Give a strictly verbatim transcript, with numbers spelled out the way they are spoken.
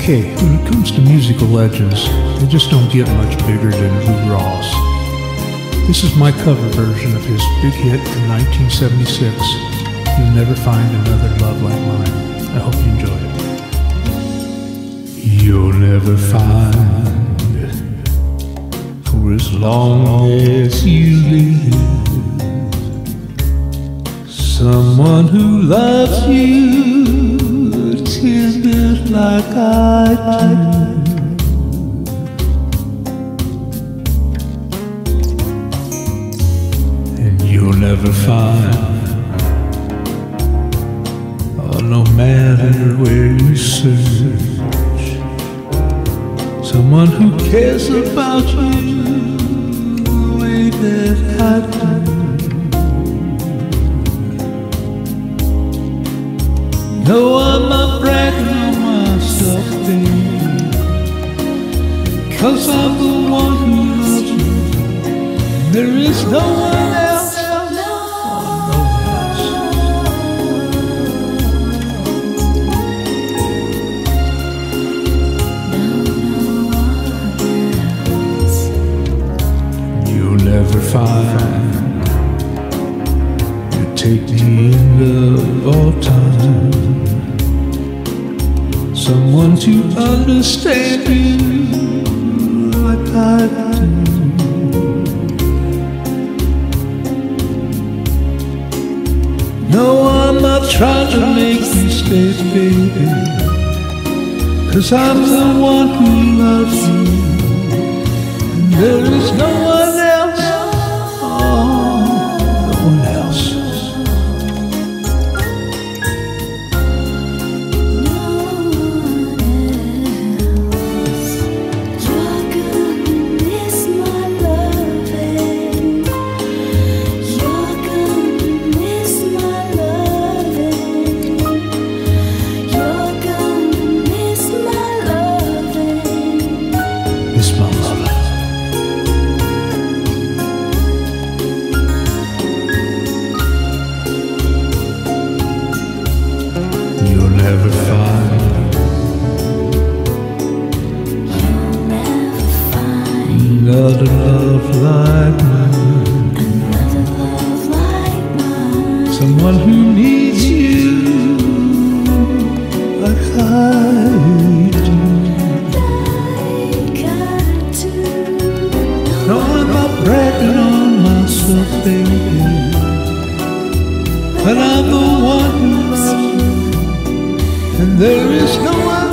Okay, when it comes to musical legends, they just don't get much bigger than Lou Rawls. This is my cover version of his big hit from nineteen seventy-six, You'll Never Find Another Love Like Mine. I hope you enjoy it. You'll never find, for as long as you live, someone who loves you tender like I do. And you'll never find, oh, no matter where you search, someone who cares about you the way that I do. No, I'm not bragging on myself, baby, 'cause I'm the one who loves you. There is no one else, oh, no one else. You'll never find, you take me in love all time, someone to understand you like I do. No, I'm not trying to make you stay, baby, 'cause I'm the one who loves you, and there is no one else, oh, no one else. Miss my love. You'll never find, You'll never find another love like mine, another love like mine. Someone who needs you like I do. No, I'm not bragging on myself, baby, but I'm the one who loves you, and there is no one